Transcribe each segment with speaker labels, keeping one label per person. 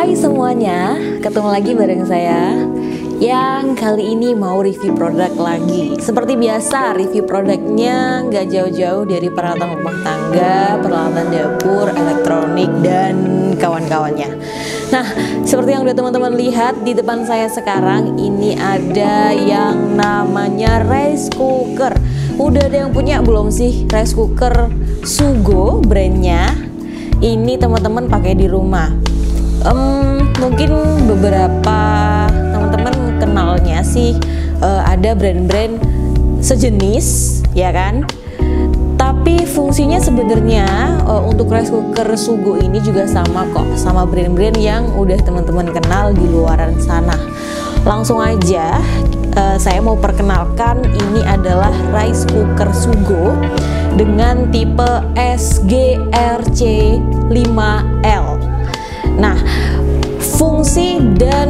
Speaker 1: Hai semuanya, ketemu lagi bareng saya yang kali ini mau review produk lagi. Seperti biasa, review produknya nggak jauh-jauh dari peralatan rumah tangga, peralatan dapur, elektronik, dan kawan-kawannya. Nah, seperti yang udah teman-teman lihat di depan saya sekarang, ini ada yang namanya rice cooker. Udah ada yang punya belum sih rice cooker Sugo brandnya? Ini teman-teman pakai di rumah. Mungkin beberapa teman-teman kenalnya sih ada brand-brand sejenis, ya kan? Tapi fungsinya sebenarnya untuk rice cooker Sugo ini juga sama kok, sama brand-brand yang udah teman-teman kenal di luaran sana. Langsung aja saya mau perkenalkan, ini adalah rice cooker Sugo dengan tipe SGRC5L. Nah, fungsi dan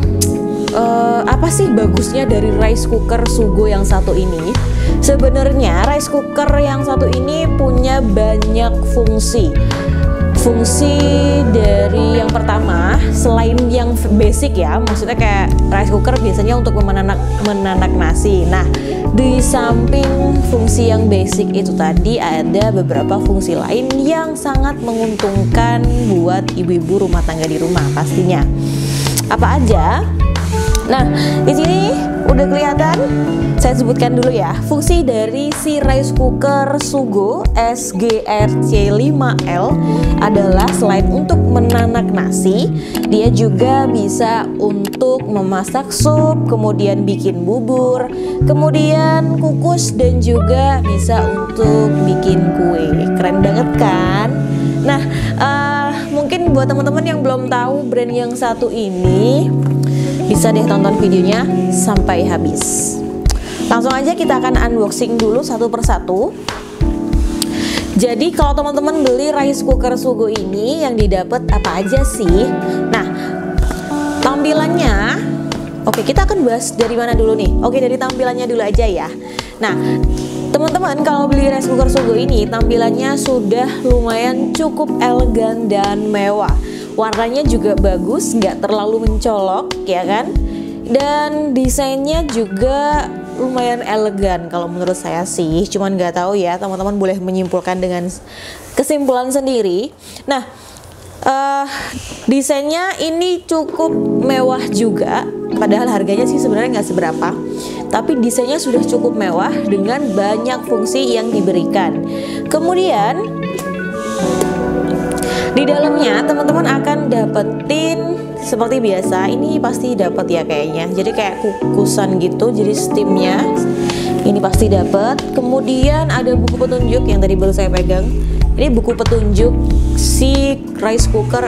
Speaker 1: apa sih bagusnya dari rice cooker Sugo yang satu ini? Sebenarnya rice cooker yang satu ini punya banyak fungsi. Fungsi dari yang pertama, selain yang basic ya, maksudnya kayak rice cooker biasanya untuk menanak nasi. Nah, di samping fungsi yang basic itu tadi, ada beberapa fungsi lain yang sangat menguntungkan buat ibu-ibu rumah tangga di rumah pastinya. Apa aja? Nah, di sini udah kelihatan. Saya sebutkan dulu ya, fungsi dari si rice cooker Sugo SGRC5L adalah selain untuk menanak nasi, dia juga bisa untuk memasak sup, kemudian bikin bubur, kemudian kukus, dan juga bisa untuk bikin kue. Keren banget kan? Nah, mungkin buat teman-teman yang belum tahu brand yang satu ini, bisa deh tonton videonya sampai habis. Langsung aja kita akan unboxing dulu satu persatu. Jadi kalau teman-teman beli rice cooker Sugo ini, yang didapat apa aja sih? Nah, tampilannya, oke, kita akan bahas dari mana dulu nih? Oke, dari tampilannya dulu aja ya. Nah, teman-teman kalau beli rice cooker Sugo ini, tampilannya sudah lumayan cukup elegan dan mewah. Warnanya juga bagus, nggak terlalu mencolok, ya kan? Dan desainnya juga lumayan elegan kalau menurut saya sih. Cuman nggak tahu ya, teman-teman boleh menyimpulkan dengan kesimpulan sendiri. Nah, desainnya ini cukup mewah juga. Padahal harganya sih sebenarnya nggak seberapa. Tapi desainnya sudah cukup mewah dengan banyak fungsi yang diberikan. Kemudian di dalamnya teman-teman akan dapetin seperti biasa, ini pasti dapat ya kayaknya. Jadi kayak kukusan gitu, jadi steamnya ini pasti dapat. Kemudian ada buku petunjuk yang tadi baru saya pegang. Ini buku petunjuk si rice cooker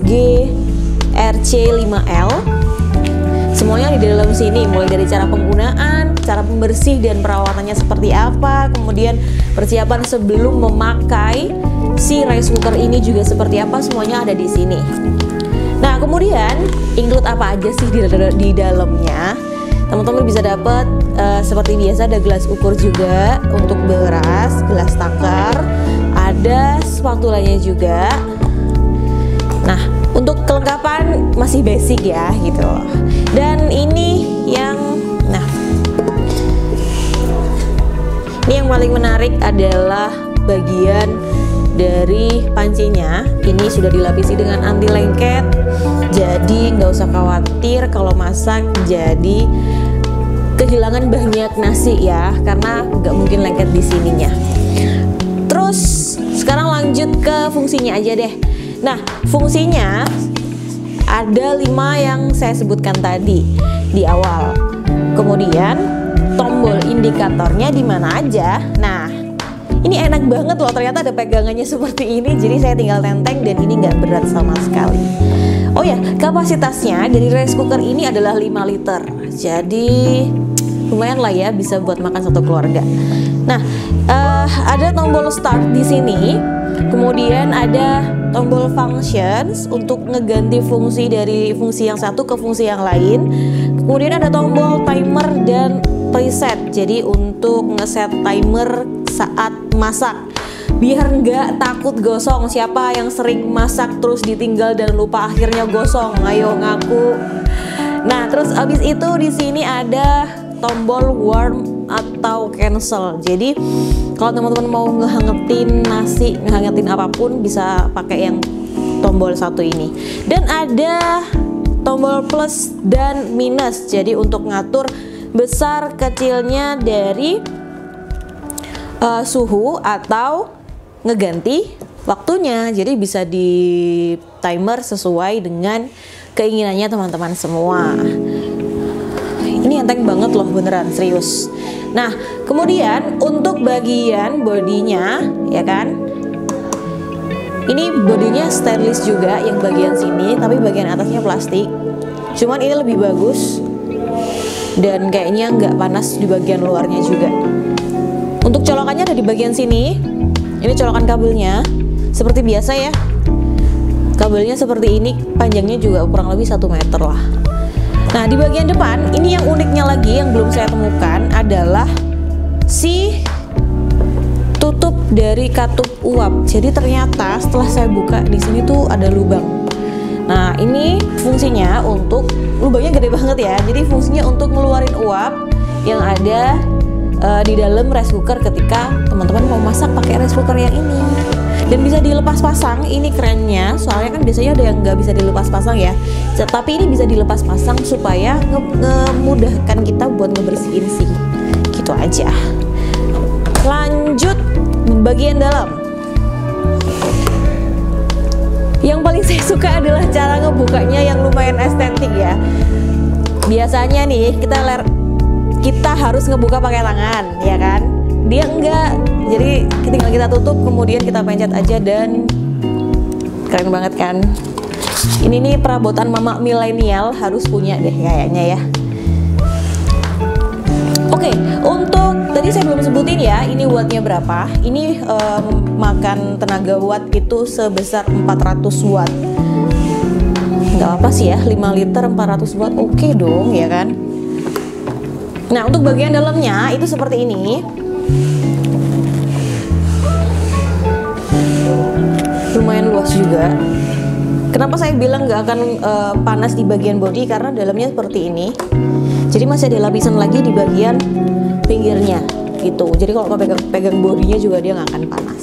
Speaker 1: SGRC5L. Semuanya di dalam sini, mulai dari cara penggunaan, cara pembersih dan perawatannya seperti apa, kemudian persiapan sebelum memakai si rice cooker ini juga seperti apa, semuanya ada di sini. Nah, kemudian include apa aja sih di dalamnya? Teman-teman bisa dapat seperti biasa, ada gelas ukur juga untuk beras, gelas takar, ada spatulanya juga. Nah, untuk kelengkapan masih basic ya gitu. Dan ini yang yang paling menarik adalah bagian dari pancinya. Ini sudah dilapisi dengan anti lengket, jadi nggak usah khawatir kalau masak jadi kehilangan banyak nasi ya, karena nggak mungkin lengket di sininya. Terus sekarang lanjut ke fungsinya aja deh. Nah, fungsinya ada 5 yang saya sebutkan tadi di awal. Kemudian tombol indikatornya di mana aja. Nah, ini enak banget loh, ternyata ada pegangannya seperti ini. Jadi saya tinggal tenteng dan ini nggak berat sama sekali. Oh ya, kapasitasnya dari rice cooker ini adalah 5 liter. Jadi lumayan lah ya, bisa buat makan satu keluarga. Nah, ada tombol start di sini. Kemudian ada tombol functions untuk ngeganti fungsi dari fungsi yang satu ke fungsi yang lain. Kemudian ada tombol timer dan preset, jadi untuk ngeset timer saat masak. biar nggak takut gosong. Siapa yang sering masak terus ditinggal dan lupa akhirnya gosong? Ayo ngaku. Nah, terus abis itu di sini ada tombol warm atau cancel. Jadi kalau teman-teman mau ngehangetin nasi, ngehangetin apapun, bisa pakai yang tombol satu ini. Dan ada tombol plus dan minus. Jadi untuk ngatur besar kecilnya dari suhu atau ngeganti waktunya. Jadi bisa di timer sesuai dengan keinginannya teman-teman semua. Ini enteng banget loh, beneran serius. Nah, kemudian untuk bagian bodinya, ya kan, ini bodinya stainless juga yang bagian sini, tapi bagian atasnya plastik. Cuman ini lebih bagus dan kayaknya nggak panas di bagian luarnya juga. Untuk colokannya ada di bagian sini. Ini colokan kabelnya seperti biasa ya. Kabelnya seperti ini, panjangnya juga kurang lebih 1 meter lah. Nah, di bagian depan ini yang uniknya lagi yang belum saya temukan adalah si tutup dari katup uap. Jadi ternyata setelah saya buka di sini tuh ada lubang. Nah, ini fungsinya untuk, lubangnya gede banget ya. Jadi fungsinya untuk ngeluarin uap yang ada di dalam rice cooker ketika teman-teman mau masak pakai rice cooker yang ini. Dan bisa dilepas pasang. Ini kerennya, soalnya kan biasanya ada yang nggak bisa dilepas pasang ya, tapi ini bisa dilepas pasang supaya memudahkan kita buat ngebersihin sih. Gitu aja. Lanjut bagian dalam. Yang paling saya suka adalah cara ngebukanya yang lumayan estetik ya. Biasanya nih kita harus ngebuka pakai tangan, ya kan? Dia enggak, jadi tinggal kita tutup, kemudian kita pencet aja dan keren banget kan? Ini nih perabotan mama milenial, harus punya deh kayaknya ya. Oke, untuk tadi saya belum sebutin ya, ini wattnya berapa? Ini makan tenaga watt itu sebesar 400 watt. Nggak apa sih ya, 5 liter 400 watt, oke dong ya kan? Nah, untuk bagian dalamnya itu seperti ini. Lumayan luas juga. Kenapa saya bilang nggak akan panas di bagian bodi? Karena dalamnya seperti ini. Jadi masih ada lapisan lagi di bagian pinggirnya gitu. Jadi kalau pegang bodinya juga dia nggak akan panas.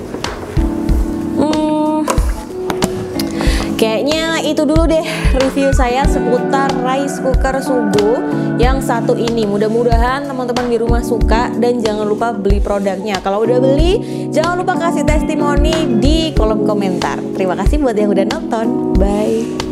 Speaker 1: Kayaknya itu dulu deh review saya seputar rice cooker Sugo yang satu ini. Mudah-mudahan teman-teman di rumah suka dan jangan lupa beli produknya. Kalau udah beli, jangan lupa kasih testimoni di kolom komentar. Terima kasih buat yang udah nonton. Bye.